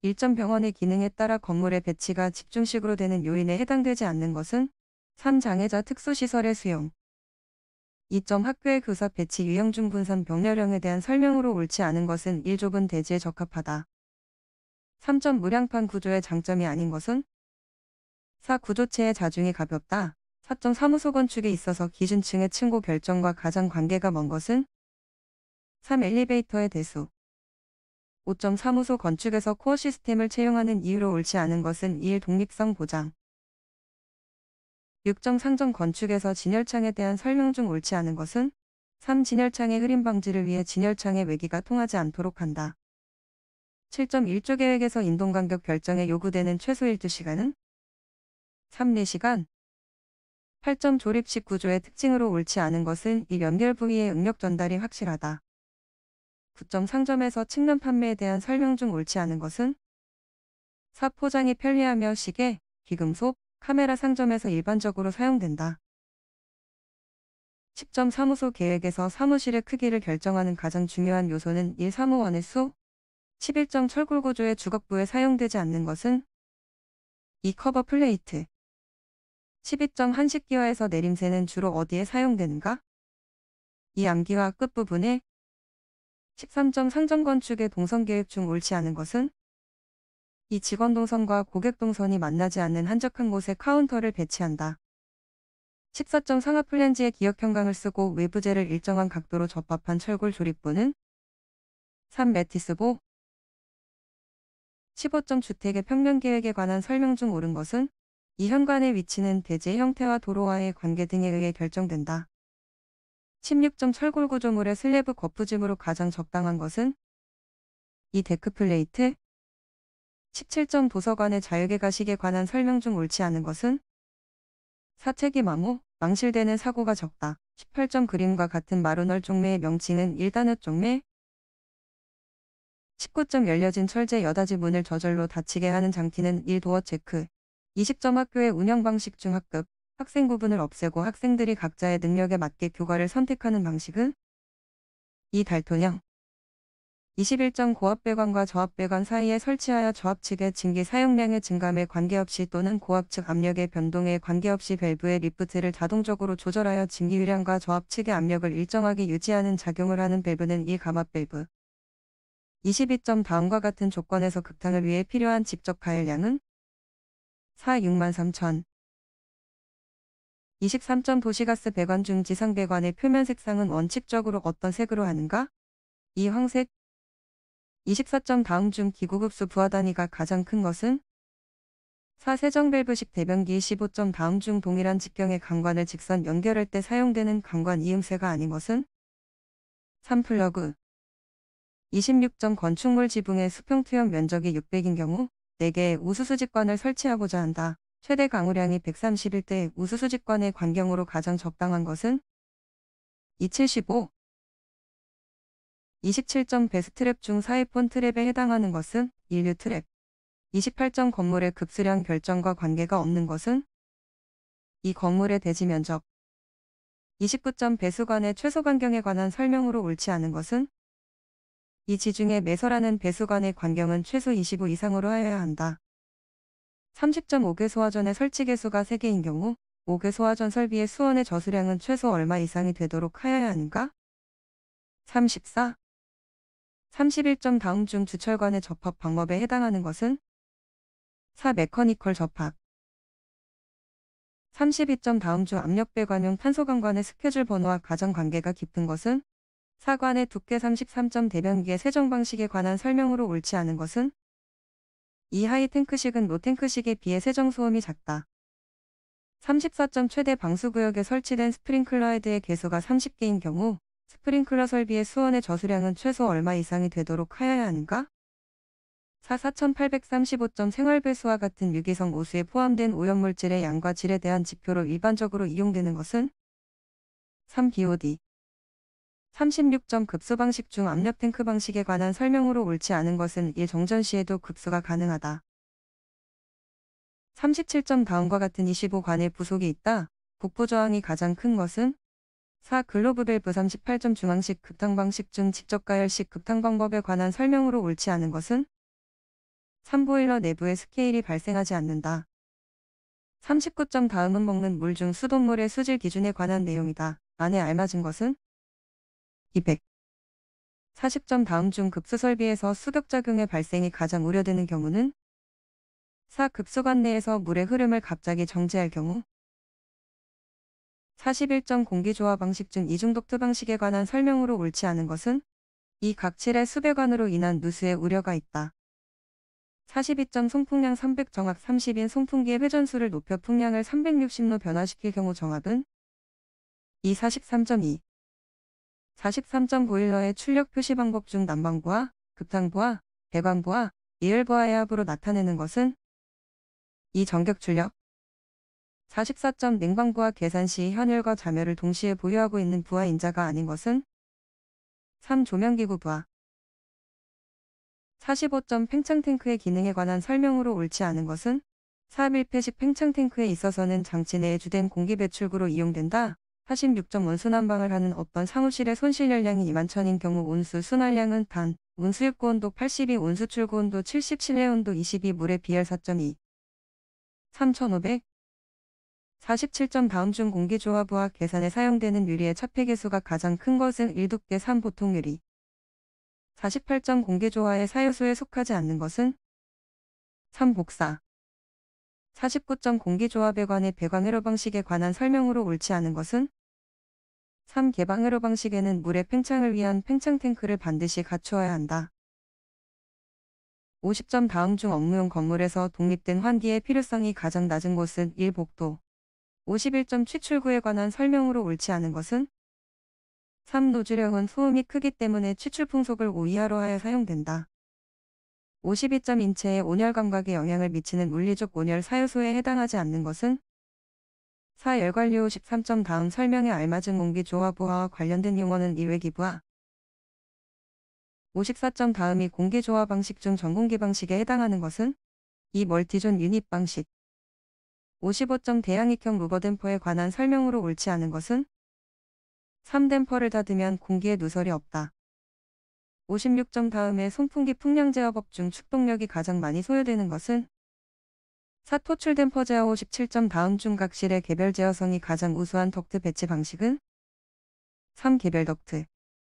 일점 병원의 기능에 따라 건물의 배치가 집중식으로 되는 요인에 해당되지 않는 것은 3. 장애자 특수시설의 수용. 2점 학교의 교사 배치 유형 중 분산 병렬형에 대한 설명으로 옳지 않은 것은 1. 좁은 대지에 적합하다. 3점 무량판 구조의 장점이 아닌 것은 4. 구조체의 자중이 가볍다. 4점 사무소 건축에 있어서 기준층의 층고 결정과 가장 관계가 먼 것은 3. 엘리베이터의 대수. 5점 사무소 건축에서 코어 시스템을 채용하는 이유로 옳지 않은 것은 1. 독립성 보장. 6점 상점 건축에서 진열창에 대한 설명 중 옳지 않은 것은 3. 진열창의 흐림 방지를 위해 진열창의 외기가 통하지 않도록 한다. 7점 일조 계획에서 인동간격 결정에 요구되는 최소 일조 시간은 3. 4시간. 8점 조립식 구조의 특징으로 옳지 않은 것은 이 연결 부위의 응력 전달이 확실하다. 9점 상점에서 측면 판매에 대한 설명 중 옳지 않은 것은 4. 포장이 편리하며 시계, 귀금속, 카메라 상점에서 일반적으로 사용된다. 10점 사무소 계획에서 사무실의 크기를 결정하는 가장 중요한 요소는 1. 사무원의 수. 11점 철골 구조의 주걱부에 사용되지 않는 것은 2. 커버 플레이트. 12점 한식기와에서 내림새는 주로 어디에 사용되는가? 2. 암기와 끝부분에. 13점 상점 건축의 동선 계획 중 옳지 않은 것은 이 직원 동선과 고객 동선이 만나지 않는 한적한 곳에 카운터를 배치한다. 14점 상하 플랜지에 기역 형광을 쓰고 외부재를 일정한 각도로 접합한 철골 조립부는 3. 매티스보. 15점 주택의 평면 계획에 관한 설명 중 옳은 것은 이 현관의 위치는 대지의 형태와 도로와의 관계 등에 의해 결정된다. 16점 철골 구조물의 슬래브 거푸짐으로 가장 적당한 것은 이 데크 플레이트. 17점 도서관의 자유계 가식에 관한 설명 중 옳지 않은 것은 사책이 마모, 망실되는 사고가 적다. 18점 그림과 같은 마루널 쪽매의 명칭은 1단읍 쪽매. 19점 열려진 철제 여닫이 문을 저절로 닫히게 하는 장치는 1. 도어 체크. 20점 학교의 운영 방식 중 학급, 학생 구분을 없애고 학생들이 각자의 능력에 맞게 교과를 선택하는 방식은 2. 달토형. 21점 고압배관과 저압배관 사이에 설치하여 저압 측의 증기 사용량의 증감에 관계없이 또는 고압 측 압력의 변동에 관계없이 밸브의 리프트를 자동적으로 조절하여 증기유량과 저압 측의 압력을 일정하게 유지하는 작용을 하는 밸브는 1. 감압 밸브. 22점 다음과 같은 조건에서 극탕을 위해 필요한 직접 가열량은 4. 63,000. 23점 도시가스 배관 중 지상 배관의 표면 색상은 원칙적으로 어떤 색으로 하는가? 2. 황색. 24점 다음 중 기구급수 부하 단위가 가장 큰 것은 4. 세정밸브식 대변기. 15점 다음 중 동일한 직경의 강관을 직선 연결할 때 사용되는 강관 이음새가 아닌 것은 3. 플러그. 26점 건축물 지붕의 수평 투영 면적이 600인 경우 4개의 우수수직관을 설치하고자 한다. 최대 강우량이 131대 우수수직관의 관경으로 가장 적당한 것은 275. 27점 베스트랩 중 사이폰 트랩에 해당하는 것은 1류 트랩. 28점 건물의 급수량 결정과 관계가 없는 것은 이 건물의 대지 면적. 29점 배수관의 최소 간경에 관한 설명으로 옳지 않은 것은 이 지중해 매설하는 배수관의 관경은 최소 25 이상으로 하여야 한다. 30점 5개 소화전의 설치 개수가 3개인 경우 5개 소화전 설비의 수원의 저수량은 최소 얼마 이상이 되도록 하여야 하는가? 34. 31점 다음 중 주철관의 접합 방법에 해당하는 것은 4. 메커니컬 접합. 32점 다음 중 압력배관용 탄소관관의 스케줄 번호와 가장 관계가 깊은 것은 4관의 두께. 33점 대변기의 세정 방식에 관한 설명으로 옳지 않은 것은 이 하이 탱크식은 로 탱크식에 비해 세정 소음이 작다. 34점 최대 방수구역에 설치된 스프링클러 헤드의 개수가 30개인 경우 스프링클러 설비의 수원의 저수량은 최소 얼마 이상이 되도록 하여야 하는가? 4. 4835점 생활배수와 같은 유기성 오수에 포함된 오염물질의 양과 질에 대한 지표로 일반적으로 이용되는 것은 3. BOD. 36점 급수 방식 중 압력 탱크 방식에 관한 설명으로 옳지 않은 것은 1. 정전 시에도 급수가 가능하다. 37점 다음과 같은 25관의 부속이 있다. 북부 저항이 가장 큰 것은 4. 글로브 밸브. 38점 중앙식 급탕 방식 중 직접 가열식 급탕 방법에 관한 설명으로 옳지 않은 것은 3. 보일러 내부에 스케일이 발생하지 않는다. 39점 다음은 먹는 물 중 수돗물의 수질 기준에 관한 내용이다. 안에 알맞은 것은 200. 40점 다음 중 급수 설비에서 수격작용의 발생이 가장 우려되는 경우는 4. 급수관 내에서 물의 흐름을 갑자기 정지할 경우 41점 공기조화 방식 중 이중독트 방식에 관한 설명으로 옳지 않은 것은 2. 각질의 수배관으로 인한 누수의 우려가 있다. 42점 송풍량 300 정압 30인 송풍기의 회전수를 높여 풍량을 360로 변화시킬 경우 정압은 2. 43.2. 43점 보일러의 출력 표시 방법 중 난방부와 급탕부와 배관부와 이열부하의 합으로 나타내는 것은 2. 전격 출력. 44점 냉방부와 계산 시 현열과 자멸을 동시에 보유하고 있는 부하 인자가 아닌 것은 3. 조명기구 부하. 45점 팽창탱크의 기능에 관한 설명으로 옳지 않은 것은 4. 밀폐식 팽창탱크에 있어서는 장치 내의 주된 공기 배출구로 이용된다. 46점 온수난방을 하는 어떤 사무실의 손실열량이 21,000인 경우 온수 순환량은 단, 온수 입구온도 82, 온수 출구온도 70, 실내온도 22, 물의 비열 4.2. 3,500. 47점 다음 중 공기조화부와 계산에 사용되는 유리의 차폐계수가 가장 큰 것은 1. 두께 3. 보통 유리. 48점 공기조화의 사요소에 속하지 않는 것은 3. 복사. 49점 공기조화배관의 배관회로 방식에 관한 설명으로 옳지 않은 것은 3. 개방회로 방식에는 물의 팽창을 위한 팽창탱크를 반드시 갖추어야 한다. 50점 다음 중 업무용 건물에서 독립된 환기의 필요성이 가장 낮은 곳은 1. 복도. 51점 취출구에 관한 설명으로 옳지 않은 것은 3. 노즐형은 소음이 크기 때문에 취출 풍속을 5 이하로 하여 사용된다. 52점 인체의 온열 감각에 영향을 미치는 물리적 온열 사요소에 해당하지 않는 것은 4. 열관료. 13점 다음 설명에 알맞은 공기조화부하와 관련된 용어는 일회기부하. 54점 다음이 공기조화 방식 중 전공기 방식에 해당하는 것은 2. 멀티존 유닛 방식. 55점 대양익형 루버댐퍼에 관한 설명으로 옳지 않은 것은 3. 댐퍼를 닫으면 공기에 누설이 없다. 56점 다음에 송풍기 풍량 제어법 중 축동력이 가장 많이 소요되는 것은 4. 토출 댐퍼 제어. 57점 다음 중 각실의 개별 제어성이 가장 우수한 덕트 배치 방식은 3. 개별 덕트.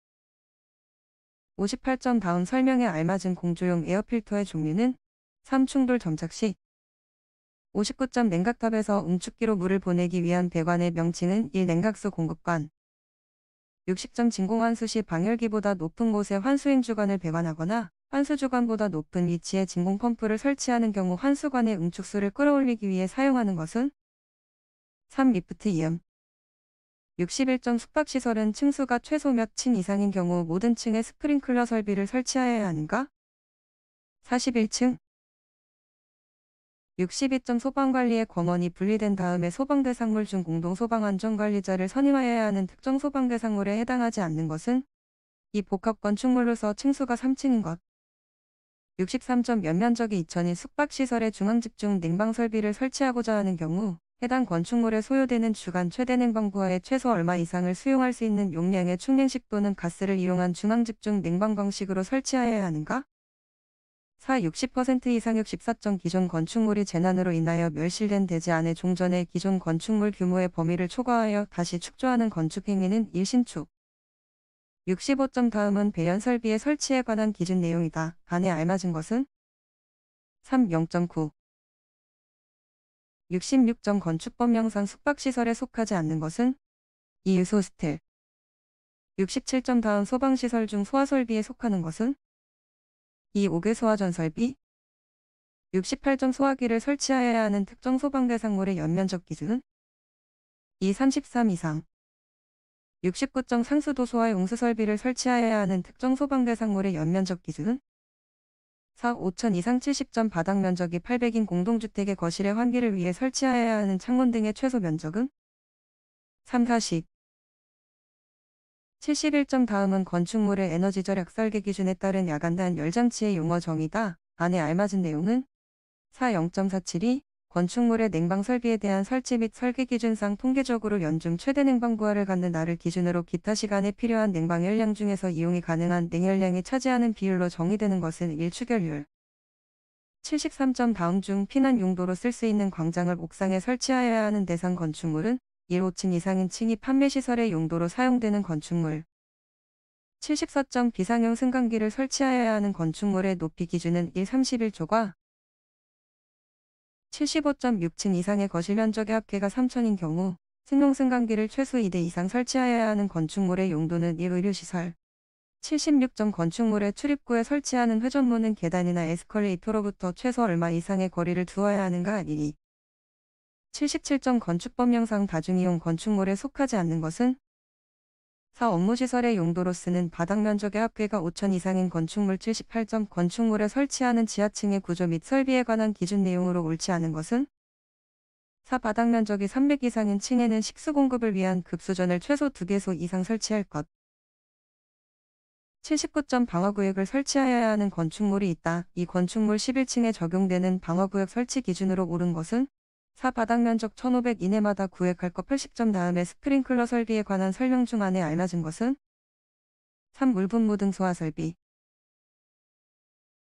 58점 다음 설명에 알맞은 공조용 에어필터의 종류는 3. 충돌 점착식. 59점 냉각탑에서 응축기로 물을 보내기 위한 배관의 명칭은 1. 냉각수 공급관. 60점 진공환수 시 방열기보다 높은 곳에 환수행 주관을 배관하거나 환수 주관보다 높은 위치에 진공 펌프를 설치하는 경우 환수관의 응축수를 끌어올리기 위해 사용하는 것은 3. 리프트 이음. 61점 숙박시설은 층수가 최소 몇 층 이상인 경우 모든 층에 스프링클러 설비를 설치하여야 하는가? 41층. 62점 소방관리의 권한이 분리된 다음에 소방대상물 중 공동소방안전관리자를 선임하여야 하는 특정 소방대상물에 해당하지 않는 것은 이 복합건축물로서 층수가 3층인 것. 63점 연면적이 2,000인 숙박시설에 중앙집중 냉방설비를 설치하고자 하는 경우 해당 건축물에 소요되는 주간 최대 냉방부하의 최소 얼마 이상을 수용할 수 있는 용량의 충냉식 또는 가스를 이용한 중앙집중 냉방 방식으로 설치하여야 하는가? 4. 60% 이상 64점 기존 건축물이 재난으로 인하여 멸실된 대지 안에 종전의 기존 건축물 규모의 범위를 초과하여 다시 축조하는 건축행위는 일신축. 65점 다음은 배연 설비의 설치에 관한 기준 내용이다. 안에 알맞은 것은 3. 0.9. 66점 건축법령상 숙박시설에 속하지 않는 것은 2. 유소스텔. 67점 다음 소방시설 중 소화설비에 속하는 것은 2. 5개 소화전 설비. 68점 소화기를 설치하여야 하는 특정 소방대상물의 연면적 기준은 2. 33 이상. 69점 상수도 소화 용수 설비를 설치하여야 하는 특정 소방대상물의 연면적 기준은 4. 5천 이상. 70점 바닥 면적이 800인 공동주택의 거실의 환기를 위해 설치하여야 하는 창문 등의 최소 면적은 3. 40. 71점 다음은 건축물의 에너지 절약 설계 기준에 따른 야간단 열장치의 용어 정의다. 안에 알맞은 내용은 4. 0.472. 건축물의 냉방 설비에 대한 설치 및 설계 기준상 통계적으로 연중 최대 냉방 부하를 갖는 날을 기준으로 기타 시간에 필요한 냉방 열량 중에서 이용이 가능한 냉열량이 차지하는 비율로 정의되는 것은 일추결률. 73점 다음 중 피난 용도로 쓸 수 있는 광장을 옥상에 설치하여야 하는 대상 건축물은 1, 5층 이상인 층이 판매시설의 용도로 사용되는 건축물. 74점 비상용 승강기를 설치하여야 하는 건축물의 높이 기준은 1, 31조과 75점 6층 이상의 거실 면적의 합계가 3천인 경우 승용 승강기를 최소 2대 이상 설치하여야 하는 건축물의 용도는 1, 의료시설. 76점 건축물의 출입구에 설치하는 회전문은 계단이나 에스컬레이터로부터 최소 얼마 이상의 거리를 두어야 하는가 1, 2. 77점 건축법령상 다중이용 건축물에 속하지 않는 것은 4. 업무시설의 용도로 쓰는 바닥 면적의 합계가 5천 이상인 건축물. 78점 건축물에 설치하는 지하층의 구조 및 설비에 관한 기준 내용으로 옳지 않은 것은 4. 바닥 면적이 300 이상인 층에는 식수 공급을 위한 급수전을 최소 2개소 이상 설치할 것. 79점 방어구역을 설치하여야 하는 건축물이 있다. 이 건축물 11층에 적용되는 방어구역 설치 기준으로 옳은 것은 4. 바닥 면적 1500 이내마다 구획할 것. 80점 다음에 스프링클러 설비에 관한 설명 중 안에 알맞은 것은 3. 물 분무 등 소화 설비.